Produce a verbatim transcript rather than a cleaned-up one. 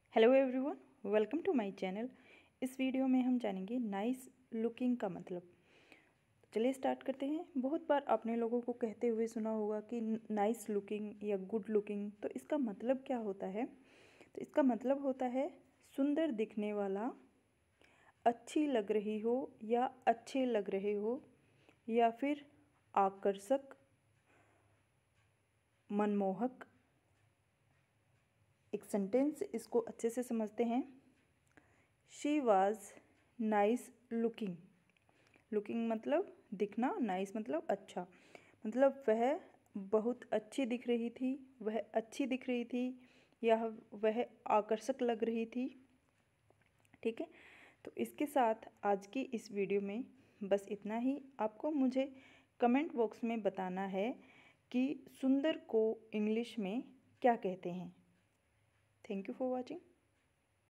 Hello everyone, welcome to my channel. इस video में हम जानेंगे नाइस लुकिंग का मतलब। चलिए स्टार्ट करते हैं। बहुत बार आपने लोगों को कहते हुए सुना होगा कि नाइस लुकिंग या गुड लुकिंग, तो इसका मतलब क्या होता है? तो इसका मतलब होता है सुंदर दिखने वाला, अच्छी लग रही हो या अच्छे लग रहे हो, या फिर आकर्षक, मनमोहक। एक सेंटेंस इसको अच्छे से समझते हैं। She was nice looking. Looking मतलब दिखना, नाइस मतलब अच्छा, मतलब वह बहुत अच्छी दिख रही थी, वह अच्छी दिख रही थी या वह आकर्षक लग रही थी। ठीक है, तो इसके साथ आज की इस वीडियो में बस इतना ही। आपको मुझे कमेंट बॉक्स में बताना है कि सुंदर को इंग्लिश में क्या कहते हैं। Thank you for watching.